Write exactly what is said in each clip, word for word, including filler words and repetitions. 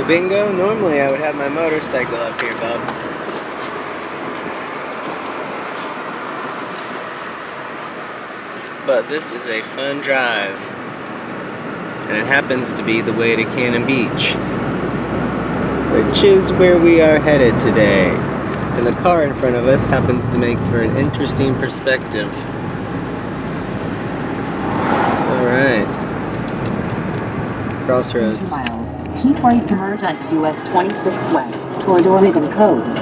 Well, bingo, normally I would have my motorcycle up here, bub. But this is a fun drive. And it happens to be the way to Cannon Beach, which is where we are headed today. And the car in front of us happens to make for an interesting perspective. Alright. Crossroads. Two miles. Keep right to merge onto U S twenty-six West toward Oregon coast.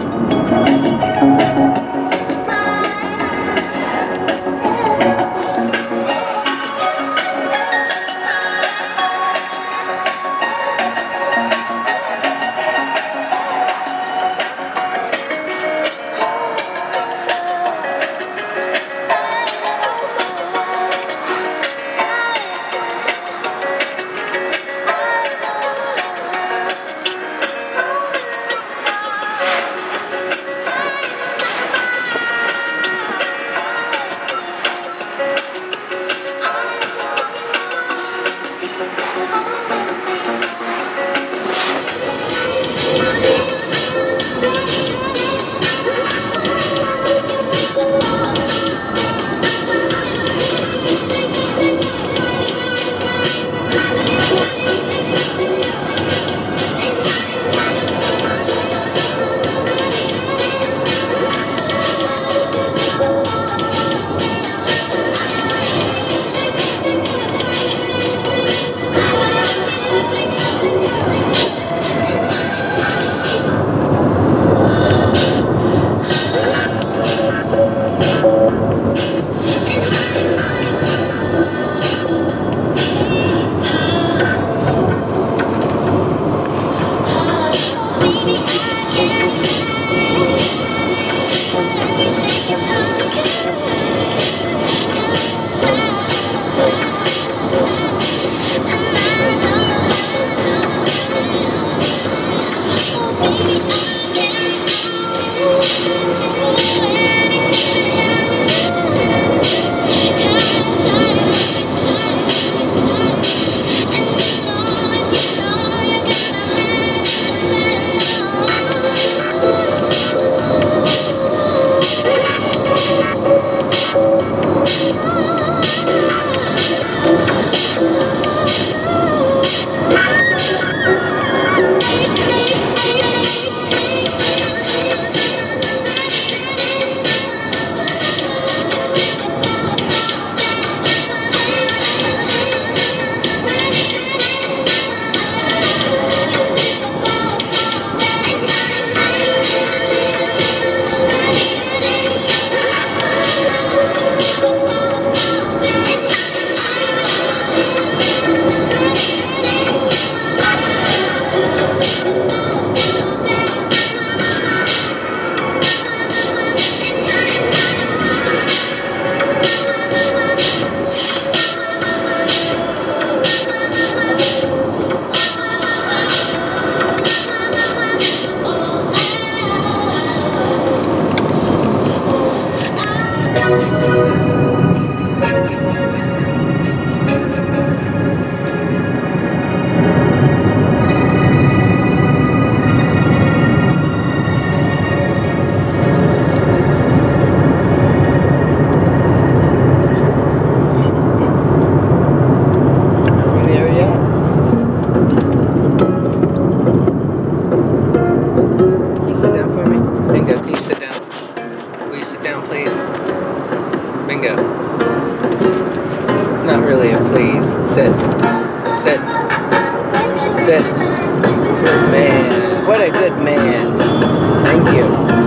Bingo. It's not really a please. Sit. Sit. Sit. Good man. What a good man. Thank you.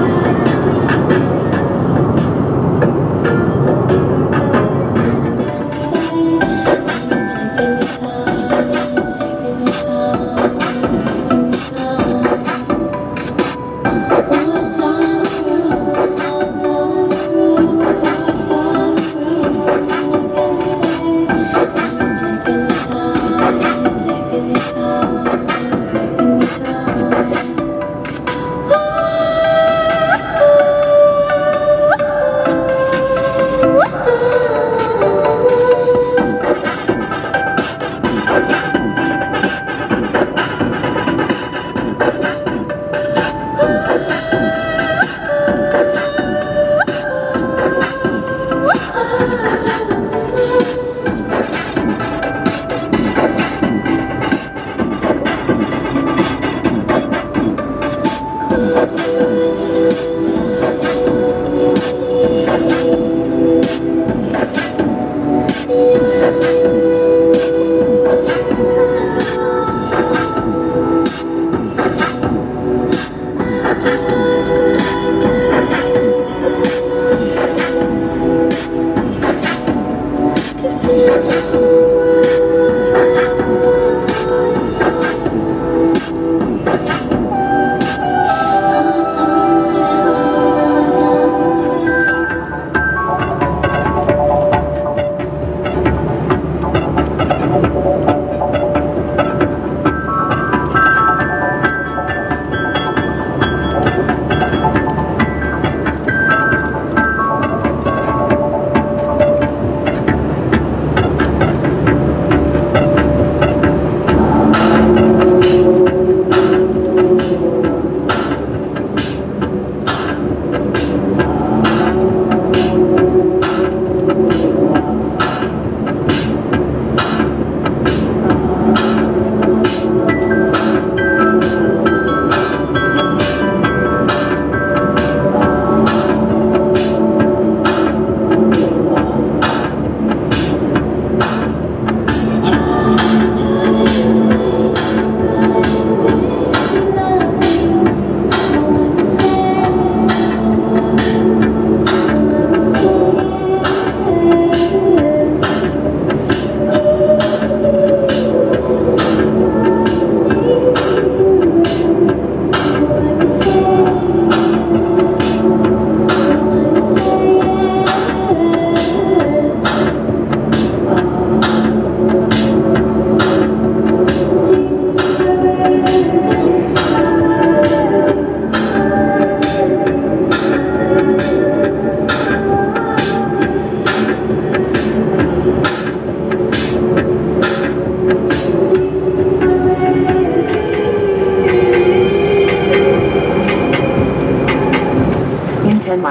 Oh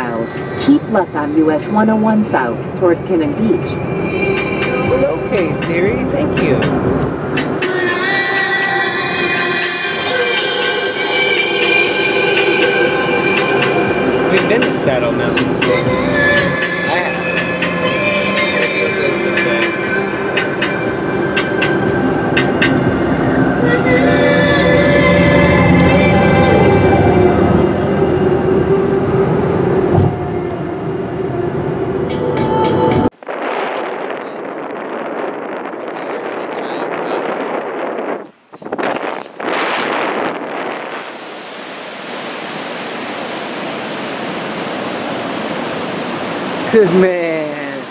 miles. Keep left on U S one oh one South toward Cannon Beach. Well, okay, Siri, thank you. We've been to Saddle Mountain before. I have. Maybe you'll go someday. Good man.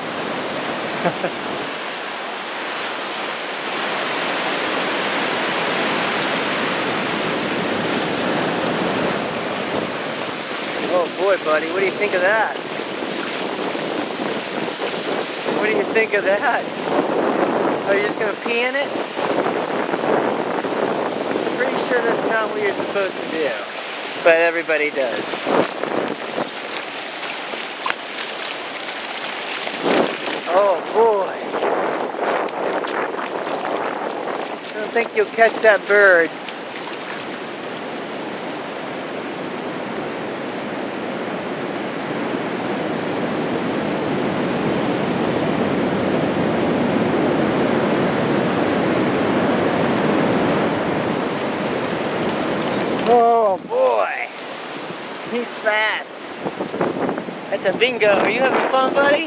Oh boy, buddy, what do you think of that? What do you think of that? Are you just gonna pee in it? Pretty sure that's not what you're supposed to do, but everybody does. Oh boy. I don't think you'll catch that bird. Oh boy. He's fast. That's a bingo. Are you having fun, buddy?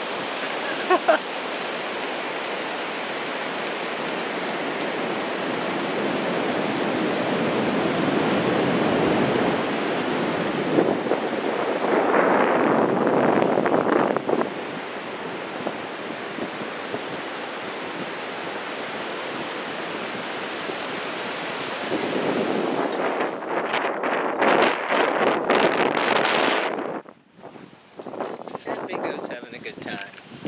Bingo's having a good time.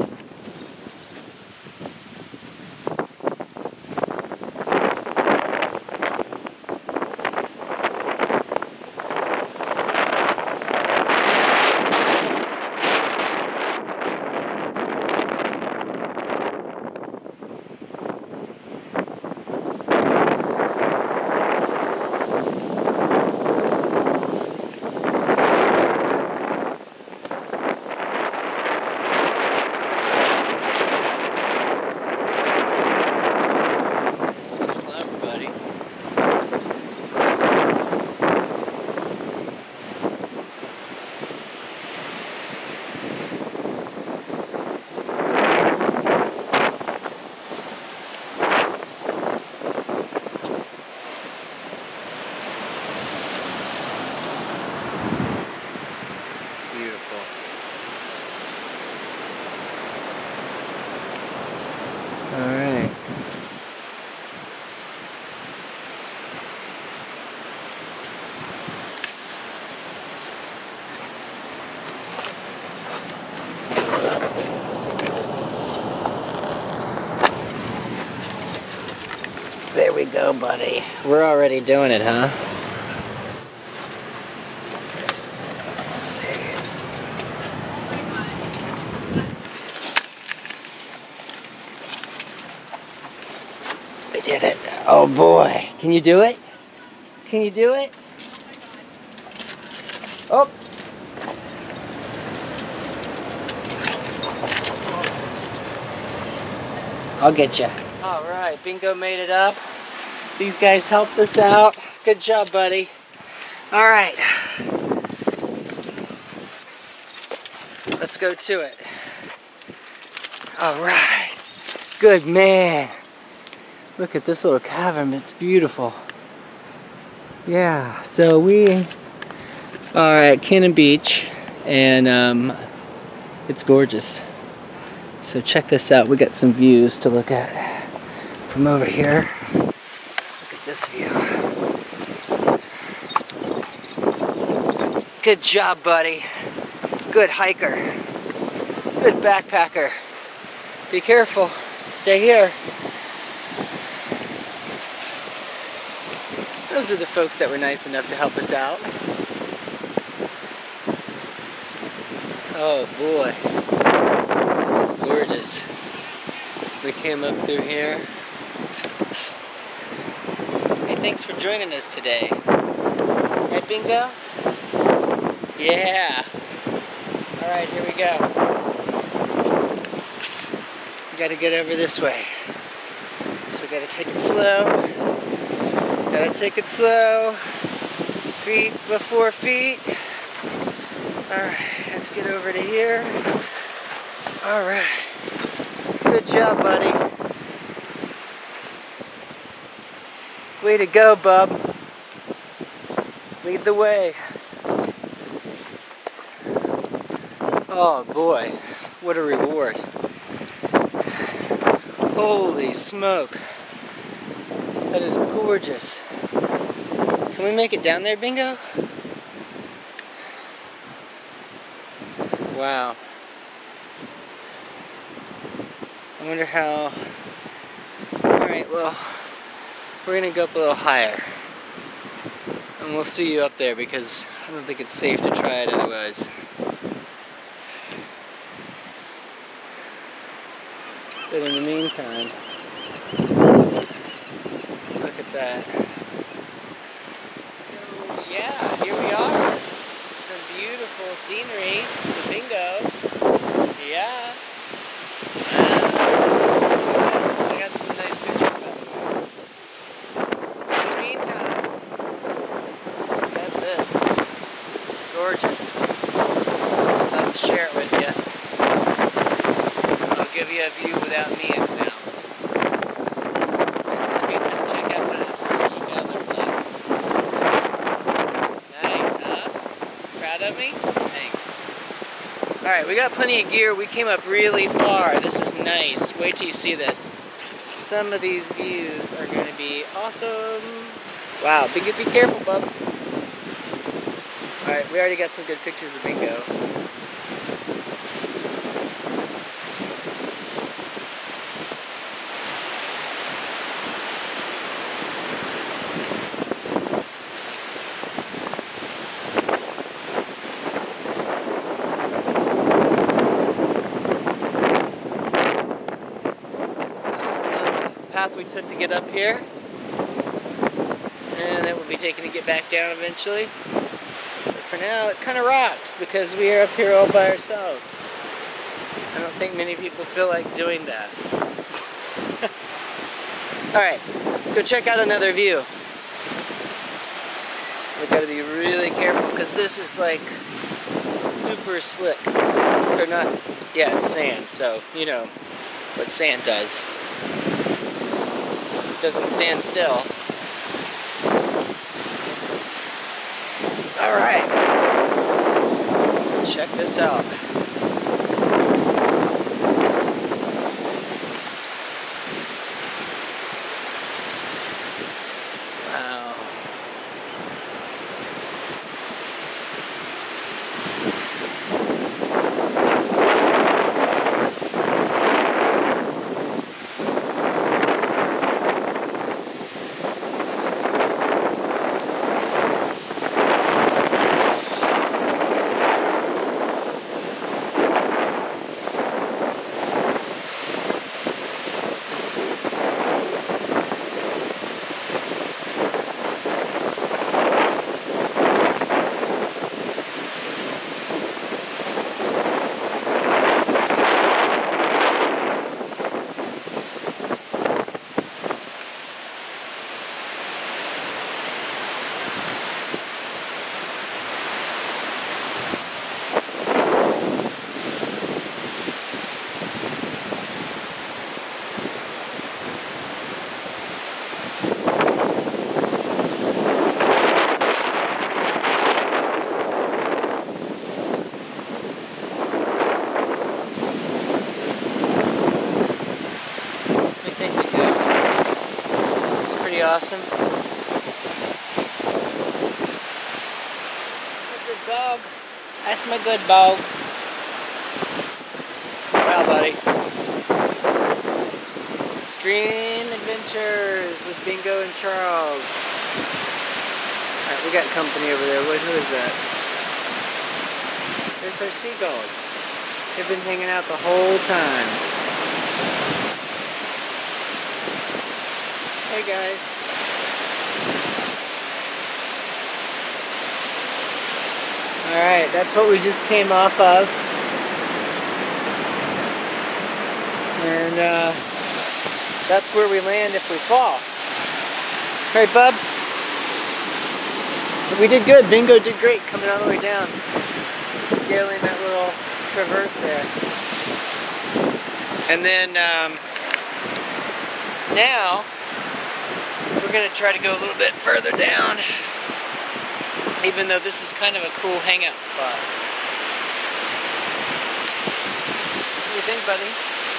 Beautiful. All right. There we go, buddy. We're already doing it, huh? Let's see. We did it. Oh boy. Can you do it? Can you do it? Oh. I'll get you. All right, Bingo made it up. These guys helped us out. Good job, buddy. All right. Let's go to it. All right. Good man. Look at this little cavern. It's beautiful. Yeah, so we are at Cannon Beach, and um, it's gorgeous. So check this out. We got some views to look at from over here. Look at this view. Good job, buddy. Good hiker. Good backpacker. Be careful. Stay here. Those are the folks that were nice enough to help us out. Oh boy, this is gorgeous. We came up through here. Hey, thanks for joining us today. Right, Bingo? Yeah. All right, here we go. We gotta get over this way. So we gotta take it slow. Gotta take it slow. Feet before feet. Alright, let's get over to here. Alright. Good job, buddy. Way to go, bub. Lead the way. Oh boy, what a reward. Holy smoke. That is gorgeous. Can we make it down there, Bingo? Wow. I wonder how... Alright, well, we're gonna go up a little higher. And we'll see you up there because I don't think it's safe to try it otherwise. But in the meantime, look at that. So yeah, here we are. Some beautiful scenery. The Bingo. Yeah. Uh, yes, I got some nice pictures by the way. In the meantime, look at this. Gorgeous. Just thought to share it with you. I'll give you a view without me in it now. And in the meantime, check out what you got look like. Nice, huh? Proud of me? Thanks. Alright, we got plenty of gear. We came up really far. This is nice. Wait till you see this. Some of these views are going to be awesome. Wow, be, be careful, bub. Alright, we already got some good pictures of Bingo. We took to get up here, and then we'll be taking to get back down eventually. But for now, it kind of rocks because we are up here all by ourselves. I don't think many people feel like doing that. Alright, let's go check out another view. We've got to be really careful because this is like super slick. Or not, yeah, it's sand, so you know what sand does. Doesn't stand still. All right, check this out. Wow. Awesome. A good dog. That's my good dog. Well, buddy. Extreme Adventures with Bingo and Charles. Alright, we got company over there. What, who is that? There's our seagulls. They've been hanging out the whole time. Hey guys. Alright, that's what we just came off of. And uh, that's where we land if we fall. Right, bub? But we did good. Bingo did great coming all the way down. Scaling that little traverse there. And then um, now we're going to try to go a little bit further down, even though this is kind of a cool hangout spot. What do you think, buddy?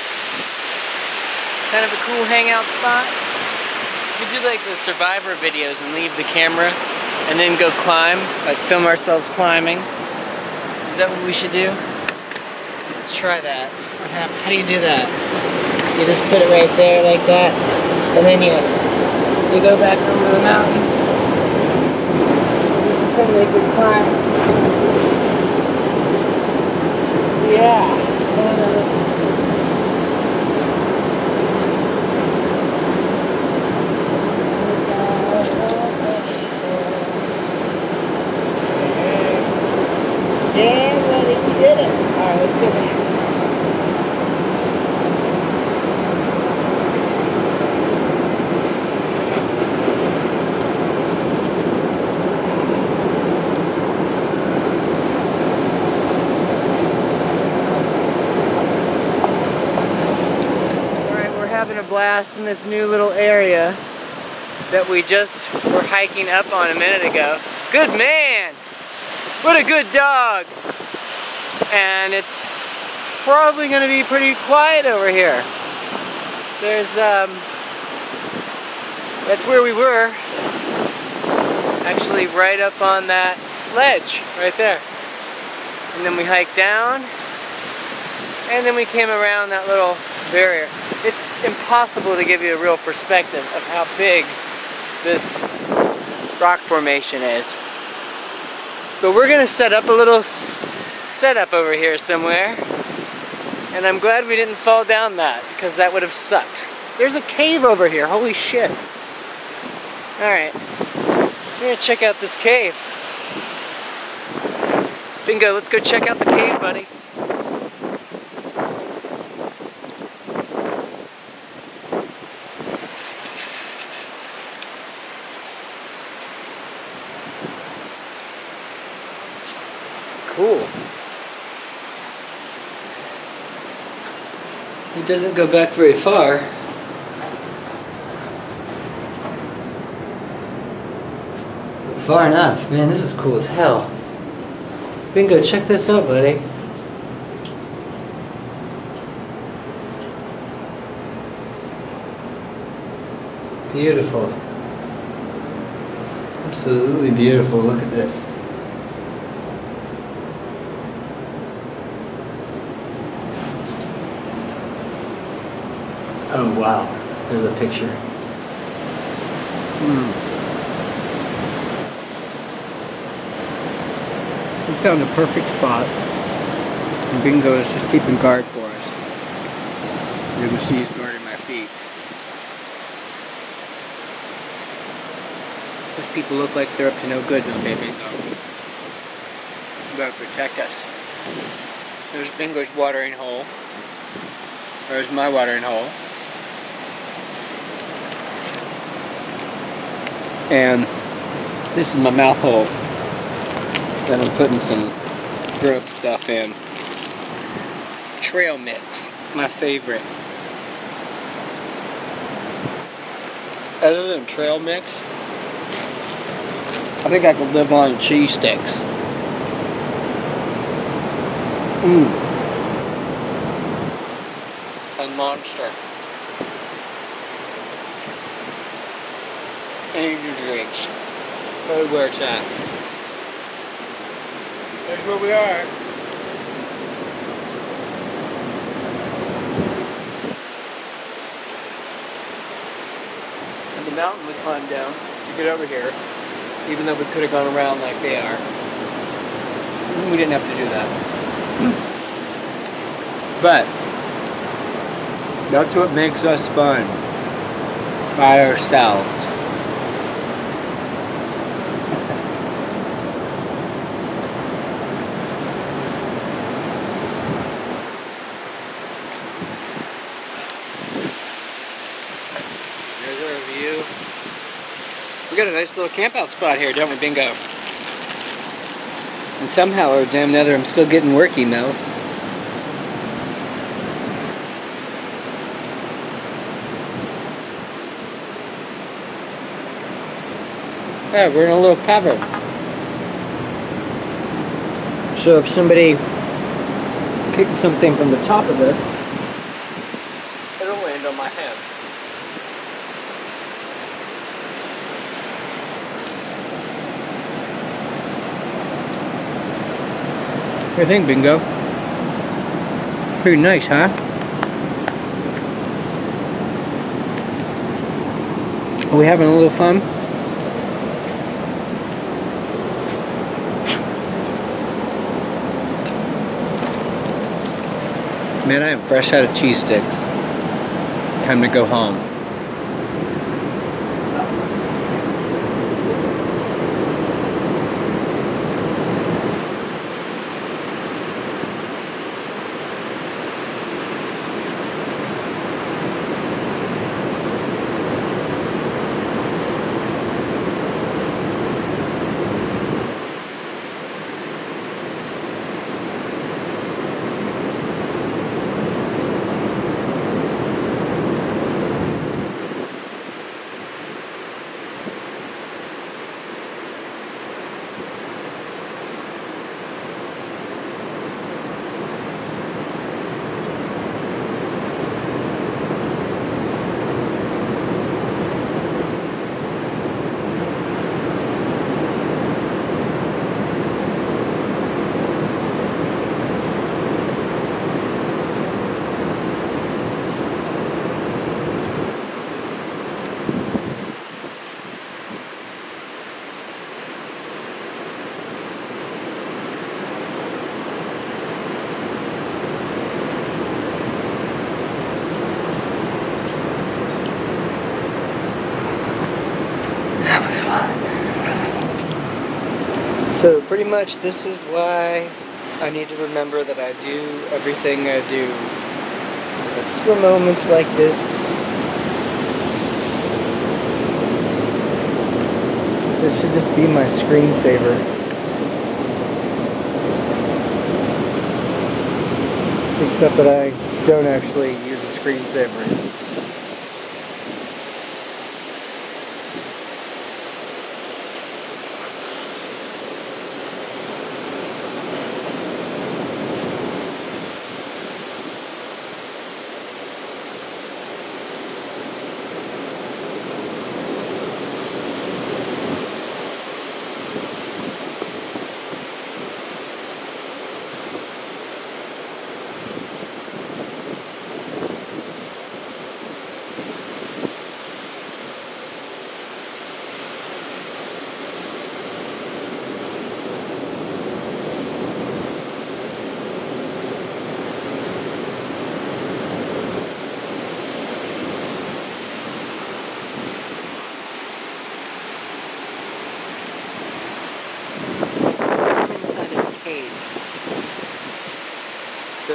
Kind of a cool hangout spot? We do like the Survivor videos and leave the camera and then go climb, like film ourselves climbing. Is that what we should do? Let's try that. How do you do that? You just put it right there like that, and then you you go back over the mountain. Pretend like you climb. Yeah. Yeah, buddy, we did it. Alright, let's go back. Alright, we're having a blast in this new little area that we just were hiking up on a minute ago. Good man! What a good dog! And it's probably going to be pretty quiet over here. There's, um, that's where we were. Actually right up on that ledge, right there. And then we hiked down, and then we came around that little barrier. It's impossible to give you a real perspective of how big this rock formation is. But we're gonna set up a little setup over here somewhere, and I'm glad we didn't fall down that, because that would have sucked. There's a cave over here, holy shit. Alright, we're gonna check out this cave. Bingo, let's go check out the cave, buddy. Cool. It doesn't go back very far. But far enough. Man, this is cool as hell. Bingo, check this out, buddy. Beautiful. Absolutely beautiful. Look at this. Oh wow, there's a picture. Hmm. We found a perfect spot. And Bingo is just keeping guard for us. You're gonna see he's guarding my feet. Those people look like they're up to no good, don't they, Bingo? You better protect us. There's Bingo's watering hole. There's my watering hole. And this is my mouth hole that I'm putting some grub stuff in. Trail mix, my favorite. Other than trail mix, I think I could live on cheese sticks. Mmm. A monster. Energy drinks. Probably where it's at. There's where we are. And the mountain we climbed down to get over here, even though we could have gone around like they are. We didn't have to do that. But that's what makes us fun by ourselves. There's our view. We got a nice little camp out spot here, don't we, Bingo? And somehow or damn nether I'm still getting work emails. Yeah, we're in a little cavern. So if somebody kicked something from the top of this, it'll land on my head. What do you think, Bingo? Pretty nice, huh? Are we having a little fun? Man, I am fresh out of cheese sticks. Time to go home. So pretty much this is why I need to remember that I do everything I do. It's for moments like this. This should just be my screensaver. Except that I don't actually use a screensaver. So,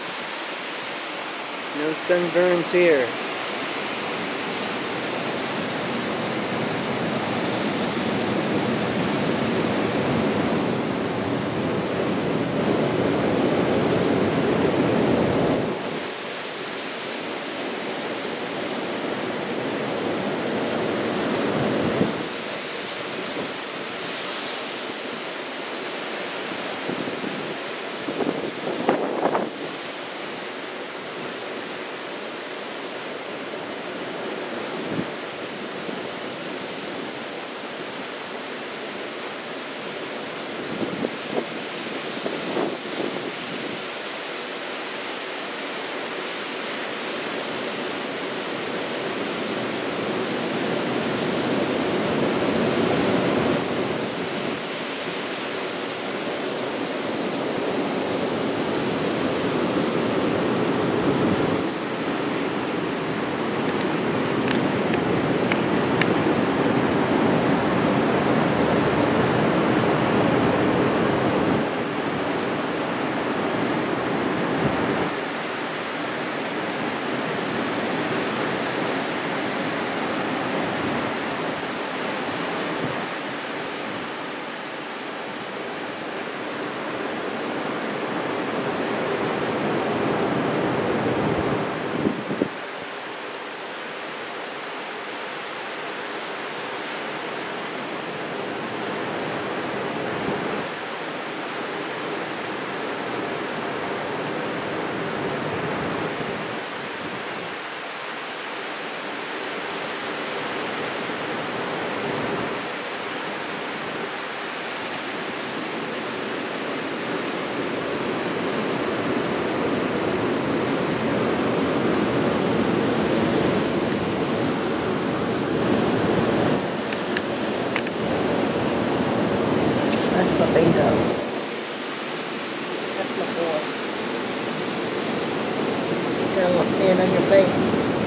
no sunburns here. got a little sand on your face.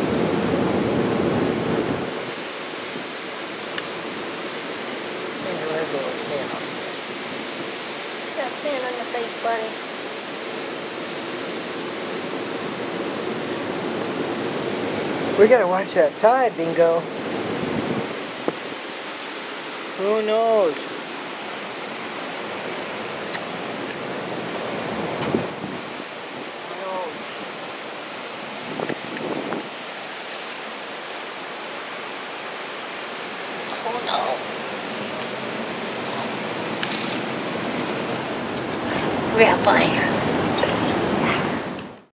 There was a little sand on his face. You got sand on your face, buddy. We gotta watch that tide, Bingo. Who knows? Who knows? Who knows? We have fun.